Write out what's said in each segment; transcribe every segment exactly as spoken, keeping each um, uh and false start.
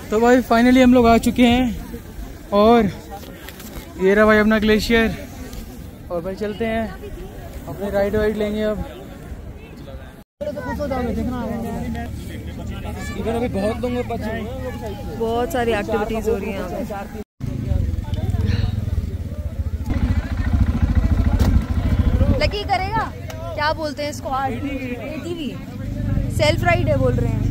तो भाई फाइनली हम लोग आ चुके हैं और ये रहा भाई अपना ग्लेशियर। और भाई चलते हैं अपने राइड वाइड लेंगे अब। इधर अभी बहुत लोग बचे, बहुत सारी एक्टिविटीज हो रही हैं यहाँ पे। लकी करेगा, क्या बोलते हैं इसको, एटीवी सेल्फ राइड है बोल रहे हैं।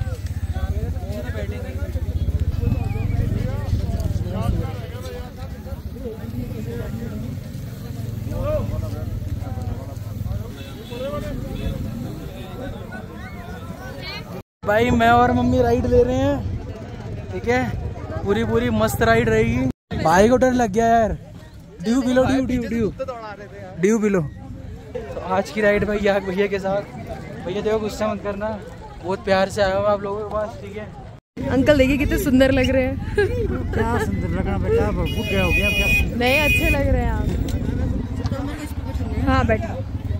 भाई मैं और मम्मी राइड ले रहे हैं, ठीक है, पूरी पूरी मस्त राइड रहेगी। भाई को डर लग गया यार, ड्यू बिलो ड्यू ड्यू ड्यू ड्यू बिलो। तो आज की राइड भैया भैया के साथ। भैया देखो गुस्सा मत करना, बहुत प्यार से आया हूँ आप लोगों के पास, ठीक है। अंकल देखिए कितने सुंदर लग रहे हैं। क्या सुंदर लग रहा बेटा, बहुत क्या हो गया क्या? नहीं अच्छे लग रहे हैं आप। हाँ बैठा।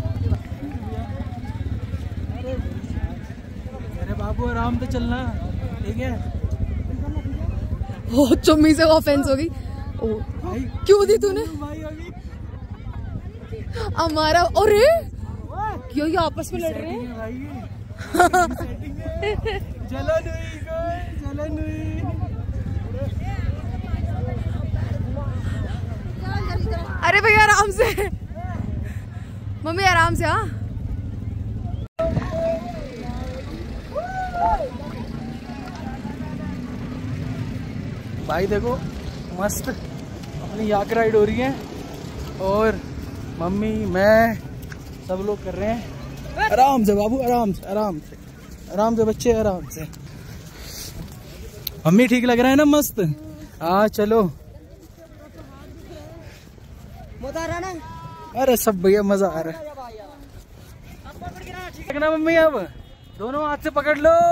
अरे बाबू आराम से चलना, ठीक है। ओ चुम्मी से ऑफेंस होगी। ओ क्यों दी तूने हमारा? अरे क्यों ये आपस में लड़ रहे हैं? चलो चलो अरे भैया आराम से, मम्मी आराम से। हाँ भाई देखो मस्त अपनी याक राइड हो रही है और मम्मी मैं सब लोग कर रहे हैं आराम से। बाबू आराम से आराम से आराम से बच्चे आराम से। मम्मी ठीक लग रहा है ना? मस्त। हाँ चलो। मजा आ रहा ना? अरे सब भैया मजा आ रहा है ना मम्मी। अब दोनों हाथ से पकड़ लो।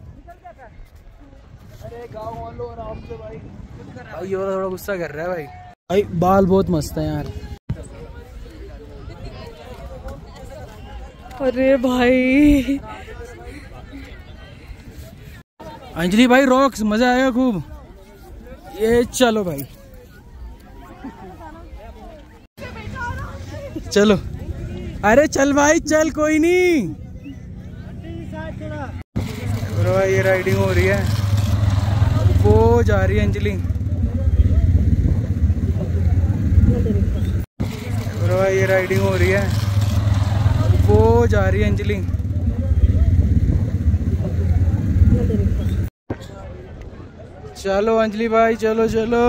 अरे गाँव वालों आराम से भाई। भाई और थोड़ा गुस्सा कर रहा है भाई। भाई बाल बहुत मस्त है यार। अरे भाई अंजलि भाई रॉक्स, मजा आएगा खूब। ये चलो भाई चलो। अरे चल भाई चल, कोई नहीं। भाई ये राइडिंग हो रही है, वो जा रही है अंजलि। भाई ये राइडिंग हो रही है, वो जा रही है अंजलि। चलो अंजलि भाई चलो चलो।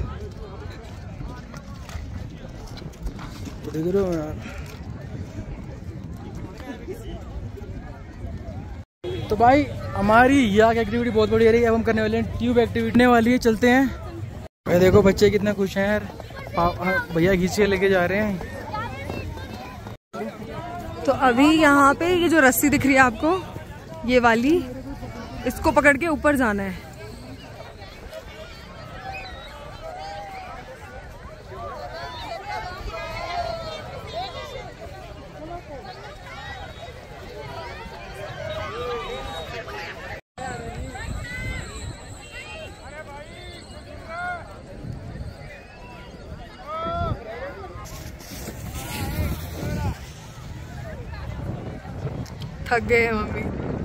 तो भाई हमारी याक एक्टिविटी बहुत बड़ी रही है। अब हम करने वाले हैं ट्यूब एक्टिविटी वाली है, चलते हैं। भाई देखो बच्चे कितने खुश हैं यार, भैया खींचे लेके जा रहे हैं। तो अभी यहाँ पे ये जो रस्सी दिख रही है आपको, ये वाली, इसको पकड़ के ऊपर जाना है। थक गए हैं मम्मी।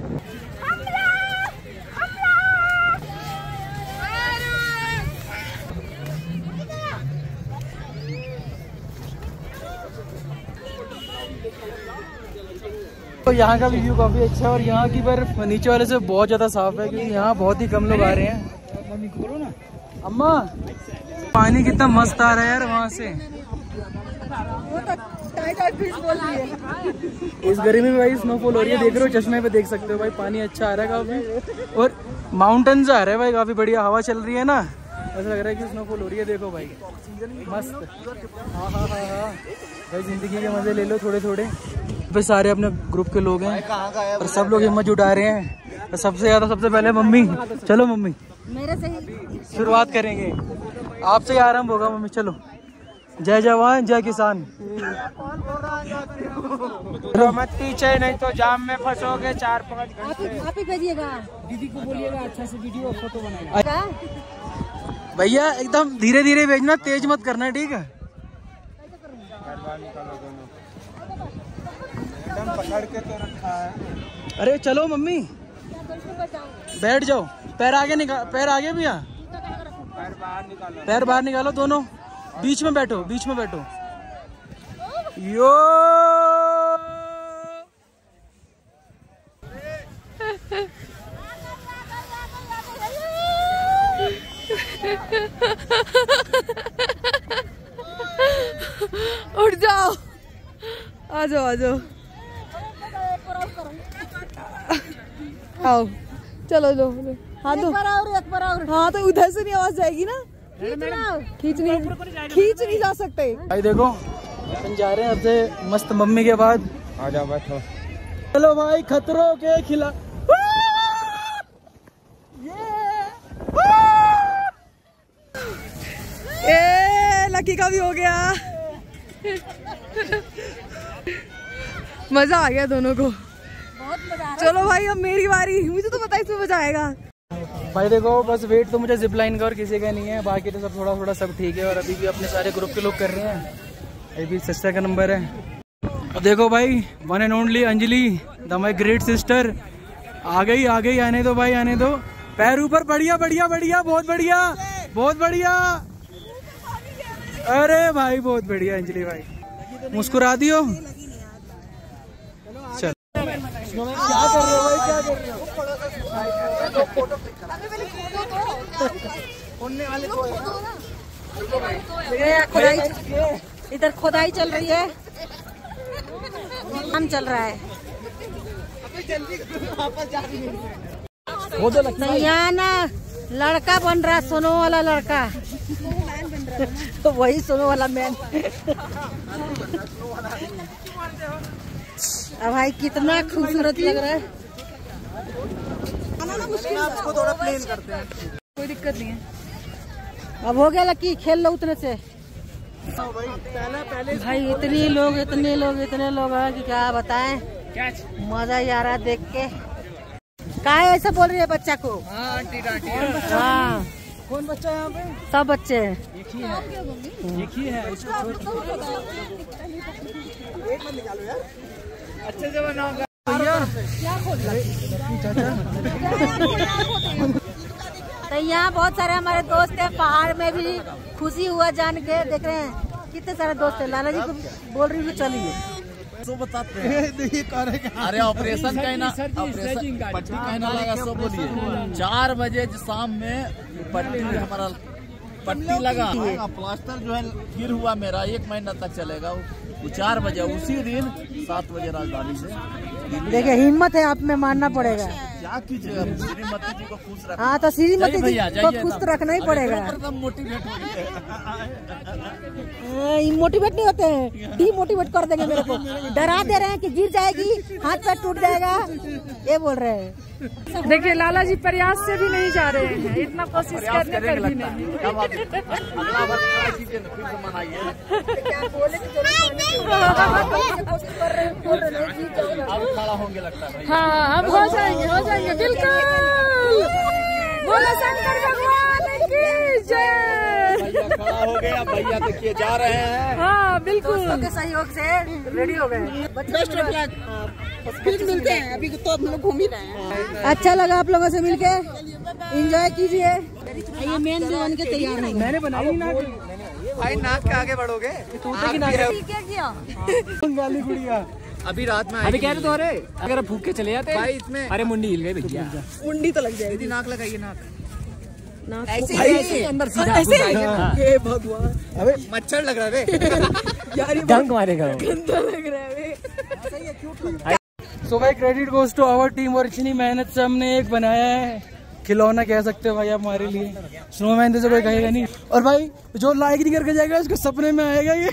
तो यहाँ का भी व्यू काफी अच्छा है और यहाँ की बर्फ नीचे वाले से बहुत ज्यादा साफ है, क्योंकि यहाँ बहुत ही कम लोग आ रहे हैं। मम्मी खोलो ना। अम्मा पानी कितना मस्त आ रहा है यार वहाँ से। इस गर्मी में भाई स्नोफॉल हो रही है, देख रहे हो, चश्मे पे देख सकते हो भाई, पानी अच्छा आ रहा है काफी। और माउंटेन से आ रहा है भाई, काफी बढ़िया हवा चल रही है ना, ऐसा लग रहा है कि स्नोफॉल हो रही है। देखो भाई मस्त। हाँ हाँ हाँ हाँ भाई जिंदगी के मजे ले लो थोड़े थोड़े। फिर सारे अपने ग्रुप के लोग हैं और सब लोग हिम्मत जुटा रहे हैं। तो सबसे ज्यादा सबसे पहले मम्मी। चलो मम्मी मेरे से ही शुरुआत करेंगे, आपसे ही आरंभ होगा मम्मी। चलो जय जवान जय किसान। मत पीछे नहीं तो जाम में फंसोगे चार पाँच घंटे। आप ही भेजिएगा, दीदी को बोलिएगा अच्छा से वीडियो फोटो बनाएगा। भैया एकदम धीरे धीरे भेजना, तेज मत करना, ठीक है? एकदम पकड़ के तो रखा है। अरे चलो मम्मी, बैठ जाओ। पैर आगे निकाल, पैर आगे भैया, पैर बाहर निकालो, पैर बाहर निकालो दोनों। बीच में बैठो, बीच में बैठो। यो उठ जाओ, आ जाओ आ जाओ, आओ चलो लो लो। हाँ तो और एक बार और। हाँ तो उधर से नहीं आवाज जाएगी ना, खींच नहीं खींच नहीं जा सकते। भाई देखो अपन जा रहे हैं अब से मस्त मम्मी के बाद। आ जाओ बैठो। चलो भाई खतरों के खिला ए लकी का भी हो गया। मजा आ गया दोनों को। बहुत मजा आ रहा चलो भाई अब मेरी बारी, मुझे तो पता है इसमें मजा आएगा। भाई देखो बस वेट तो मुझे जिप लाइन का और किसी का नहीं है, बाकी तो सब थोड़ा थोड़ा सब ठीक है। और अभी भी अपने सारे ग्रुप के लोग कर रहे हैं। अभी सिस्टर का नंबर है। अब देखो भाई one and only Anjali the my great sister आ गई, आ गई। आने दो भाई, आने दो। पैर ऊपर, बढ़िया बढ़िया बढ़िया, बहुत बढ़िया बहुत बढ़िया। अरे भाई बहुत बढ़िया अंजलि भाई, मुस्कुरा दियो। चल क्या कर रहे हो भाई, क्या कर रहे हो? इधर खोदाई चल रही है, काम चल रहा है। नहीं यहाँ ना लड़का बन रहा, सोनो वाला लड़का। वही सोनो वाला मैन। अब भाई कितना खूबसूरत लग रहा है। आपको थोड़ा प्लेन करते हैं, कोई दिक्कत नहीं है। अब हो गया लकी, खेल लो उतने से। भाई इतने लोग इतने लोग इतने लोग हैं कि क्या बताएं, मजा ही आ रहा है देख के। काहे ऐसा बोल रही है बच्चा को? हाँ आंटी डांटी। हाँ कौन बच्चा है यहाँ पे? सब बच्चे हैं। एक ही है, एक ही है। अच्छे से बनाओ भैया। तो यहाँ बहुत सारे हमारे दोस्त हैं, पहाड़ में भी खुशी हुआ जान के। देख रहे हैं कितने सारे दोस्त हैं। लाला जी को बोल रही हूँ चलिए। सो बताते हैं। अरे ऑपरेशन का ना, ऑपरेशन पट्टी का ना लगा, सो बोलिए। चार बजे शाम में पट्टी में हमारा पट्टी लगा, प्लास्टर जो है फिर हुआ मेरा, एक महीना तक चलेगा वो। चार बजे उसी दिन सात बजे राजधानी से। देखिए हिम्मत है आप में, मानना पड़ेगा। क्या कीजिएगा, श्रीमती जी को खुश रख। हाँ तो श्रीमती जी को खुश तो रखना ही पड़ेगा। मोटिवेट हो मोटिवेट नहीं होते हैं, डीमोटिवेट कर देंगे मेरे को। डरा दे रहे हैं कि गिर जाएगी, हाथ पैर टूट जाएगा, ये बोल रहे हैं। देखिए लाला जी प्रयास से भी नहीं जा रहे हैं, इतना कोशिश करने पर भी नहीं। अगला बार फिर से मनाइए। अब खड़ा होंगे लगता है। हाँ हम हो जाएंगे, हो जाएंगे बिल्कुल। बोलो शंकर भगवान की जय। खड़ा हो गया भैया, देखिए जा रहे हैं। हाँ बिल्कुल, दोस्तों के सहयोग से रेडी हो गए। फिर मिलते हैं, अभी तो हम लोग घूम ही रहे हैं। अच्छा लगा आप लोगों से मिलके, एंजॉय कीजिए। ये मेन भी बन के तैयार है। मैंने बनाई नाक। भाई नाक के आगे बढ़ोगे। तोते की नाक है। क्या किया? बंगाली गुड़िया। अभी रात में अभी कह रहे तो अरे अगर भूख के चले जाते भाई इसमें। अरे मुंडी हिल गई भैया। मुंडी तो लग जाएगी। दीदी नाक लगाइए, नाक ऐसे ऐसे अंदर सीधा हे भगवान, अबे मच्छर लग रहा है यार ये डंक मारेगा। गंदा लग रहा है। सो भाई credit goes to our team, और इतनी मेहनत से हमने एक बनाया है खिलौना, कह सकते हो भाई आप हमारे लिए। स्नोमैन तो कोई कहेगा नहीं। और भाई जो लाइक नहीं करके जाएगा उसको सपने में आएगा ये।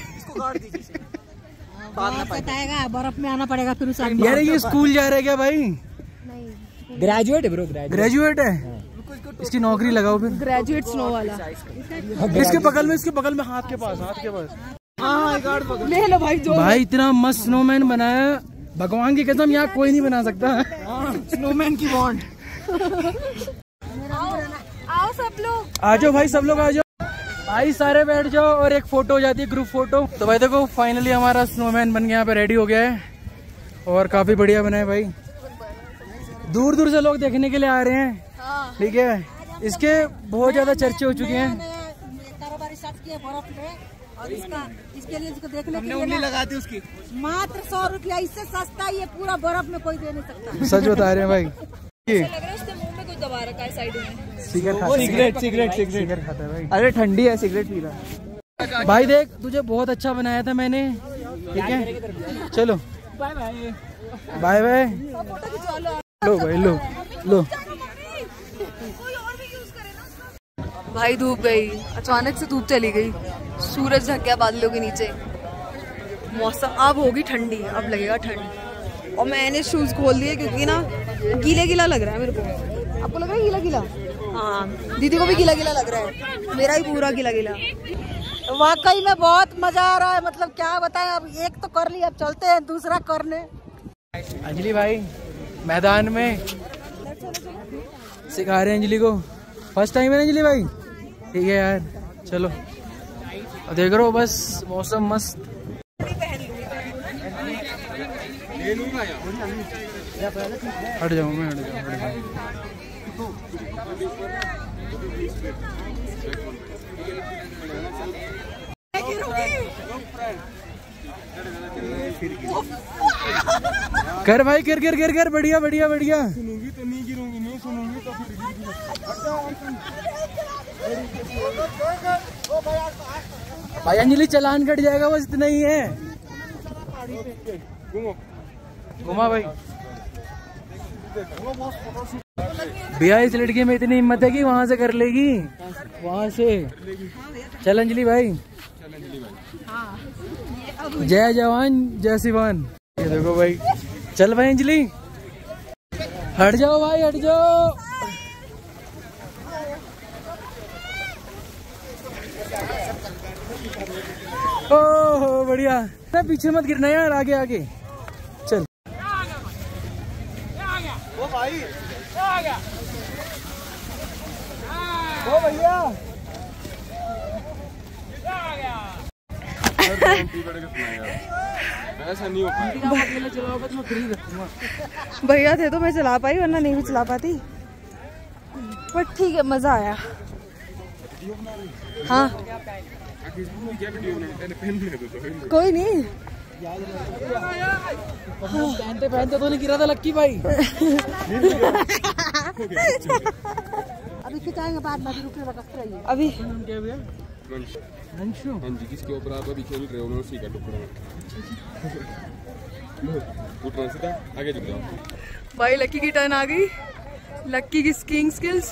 बताएगा बर्फ में आना पड़ेगा फिर उस यार ये स्कूल जा रहे क्या भाई? नहीं ग्रेजुएट है ब्रो, ग्रेजुएट है। इसकी नौकरी लगाओ फिर। ग्रेजुएट स्नो वाला। इसके बगल में, इसके बगल में हाथ के पास, हाथ के पास। ले लो भाई जो। भाई इतना मस्त स्नोमैन बनाया, भगवान की कसम यहाँ कोई नहीं बना सकता। स्नोमैन की बॉन्ड। आओ सब लोग, आ जाओ भाई, सब लोग आ जाओ भाई, सारे बैठ जाओ और एक फोटो हो जाती है, ग्रुप फोटो। तो भाई देखो फाइनली हमारा स्नोमैन बन के यहाँ पे रेडी हो गया है और काफी बढ़िया बना है भाई। दूर दूर से लोग देखने के लिए आ रहे हैं, ठीक है। इसके बहुत ज्यादा चर्चे हो चुके हैं। कारोबारी सर्च किया बर्फ में, और इसका इसके लिए इसको देखने के लिए उंगली लगा दी उसकी। मात्र सौ रुपया, इससे सस्ता ये पूरा बर्फ में कोई दे नहीं सकता। सच बता रहे हैं भाई। लग रहा है उसने मुंह में कुछ दबा रखा है साइड में। सिगरेट खाता है, सिगरेट सिगरेट सिगरेट खाता है भाई। अरे ठंडी है, सिगरेट पी रहा। भाई देख तुझे बहुत अच्छा बनाया था मैंने, ठीक है। चलो बाय बाय, बाय बाय। लो भाई, लो लो। भाई धूप गई, अचानक से धूप चली गई, सूरज ढक गया बादलों के नीचे। मौसम अब होगी ठंडी, अब लगेगा ठंड। और मैंने शूज खोल दिए क्योंकि ना गीला गीला लग रहा है मेरे को। आपको लग रहा है गीला गीला? हाँ, दीदी को भी गीला गीला लग रहा है, मेरा ही पूरा गीला गीला। वाकई में बहुत मजा आ रहा है, मतलब क्या बताएं। अब एक तो कर लिया, अब चलते हैं दूसरा करने। अंजलि भाई मैदान में सिखा रहे हैं अंजलि को, फर्स्ट टाइम है अंजलि भाई, ठीक है यार। चलो देख रहे हो, बस मौसम मस्त। हट जाऊँ मैं, हट जाऊँ, हट जाऊँ। कर भाई, गिर गिर गिर गिर, बढ़िया बढ़िया बढ़िया। सुनूंगी तो नहीं गिरूंगी, नहीं सुनूंगी तो फिर भाई अंजलि चालान कट जाएगा, बस इतना ही है। घुमा भाई। भैया इस लड़की में इतनी हिम्मत है कि वहां से कर लेगी, वहां से। चल अंजलि भाई, जय जवान जय सिवान। ये देखो भाई, चल भाई अंजलि, हट जाओ भाई, हट जाओ। ओह बढ़िया, पीछे मत गिरना यार, आगे आगे चल। ओ भाई, आ गया। ओ भैया, आ गया। ऐसा नहीं हो पाएगा। भैया थे तो मैं चला पाई, वरना नहीं भी चला पाती। पर ठीक है, मजा आया। हाँ कोई नहीं, पहनते पहनते तो नहीं गिरा था लक्की भाई। अभी खिंचाएंगे बाद में, रुकने रखते रहिए। अभी क्या भैया? अंशु, हाँ जी, किसके ऊपर आप अभी खेल रहे हो, मैं उसी का टुकड़ा उठना सीधा आगे झुक जाओ। भाई लक्की की टर्न आ गई, लक्की की स्कीइंग स्किल्स।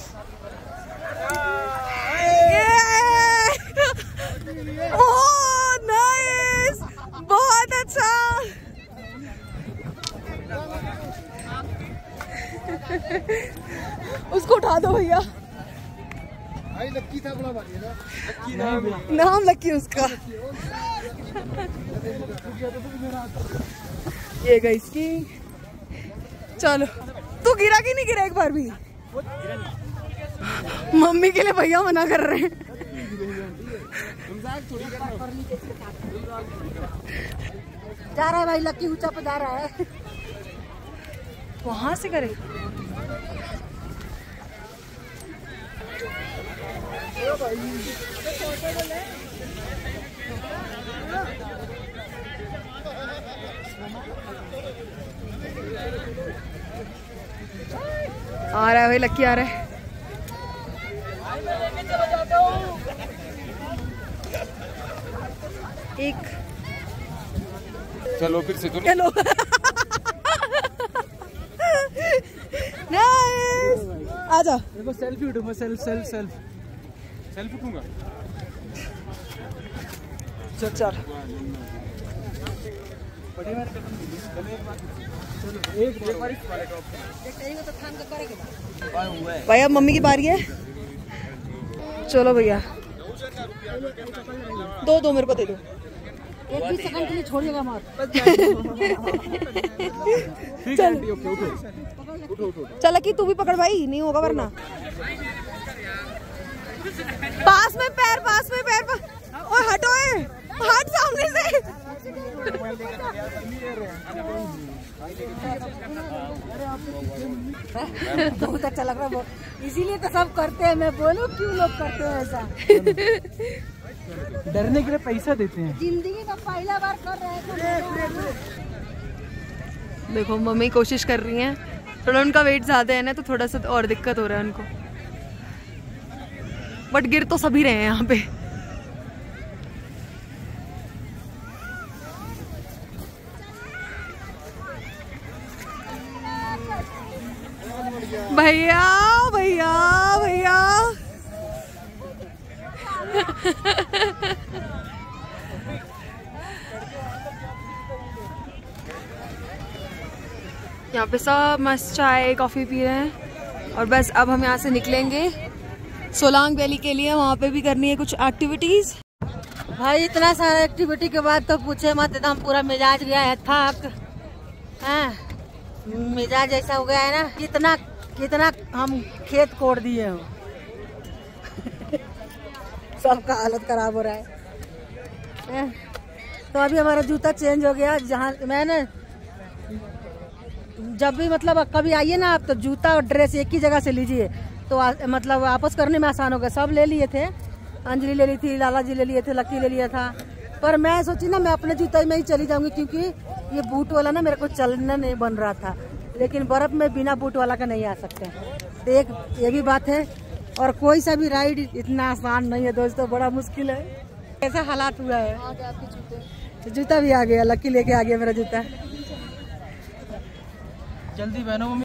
ओह नाइस, बहुत अच्छा। उसको उठा दो भैया। भाई लक्की था बड़ा भाई ना, लक्की नाम नाम लक्की उसका। ये गई इसकी। चलो, तू गिरा कि नहीं गिरा एक बार भी? मम्मी के लिए भैया मना कर रहे हैं। जा रहा है भाई, लक्की ऊंचा पे जा रहा है। वहां से करे। आ रहा है भाई, लक्की आ रहा है। एक चलो फिर से तो चलो। नाइस, आजा। देखो सेल्फी उठूंगा, सेल्फ सेल्फ सेल्फ सेल्फ उठूंगा। चल चल। भैया मम्मी की बारी है। चलो भैया दो दो मेरे को दे दो। एक भी सेकंड के लिए छोड़िएगा मत। चल चल कि तू भी पकड़ भाई, नहीं होगा वरना। पास में पैर, पास में पैर पा... और हटो है, हट सामने से। बहुत अच्छा लग रहा है, इसीलिए तो सब करते हैं। मैं बोलूं क्यों लोग करते हैं ऐसा। डरने के लिए पैसा देते हैं। जिंदगी में पहला बार कर रहे हैं। देखो मम्मी कोशिश कर रही हैं, थोड़ा उनका वेट ज्यादा है ना तो थोड़ा सा और दिक्कत हो रहा है उनको, बट गिर तो सभी रहे हैं यहाँ पे। भैया भैया भैया यहाँ पे सब मस्त चाय कॉफी पी रहे हैं और बस अब हम यहाँ से निकलेंगे सोलांग वैली के लिए। वहाँ पे भी करनी है कुछ एक्टिविटीज। भाई इतना सारा एक्टिविटी के बाद तो पूछे मत, एकदम पूरा मिजाज गया है थक। हाँ मिजाज ऐसा हो गया है ना, कितना कितना हम खेत कोड़ दिए हो। सबका हालत खराब हो रहा है। तो अभी हमारा जूता चेंज हो गया। जहाँ मैंने जब भी मतलब कभी आइए ना आप तो जूता और ड्रेस एक ही जगह से लीजिए, तो आ, मतलब वापस करने में आसान होगा। सब ले लिए थे, अंजलि ले ली थी, लाला जी ले लिए थे, लक्की ले लिया था, पर मैं सोची ना मैं अपने जूता में ही चली जाऊंगी क्योंकि ये बूट वाला ना मेरे को चलना नहीं बन रहा था। लेकिन बर्फ में बिना बूट वाला का नहीं आ सकते, तो एक ये भी बात है। और कोई सा भी राइड इतना आसान नहीं है दोस्तों, बड़ा मुश्किल है। ऐसा हालात हुआ है। जूते जूता भी आ गया, लक्की लेके आ गया मेरा जूता। जल्दी बहनों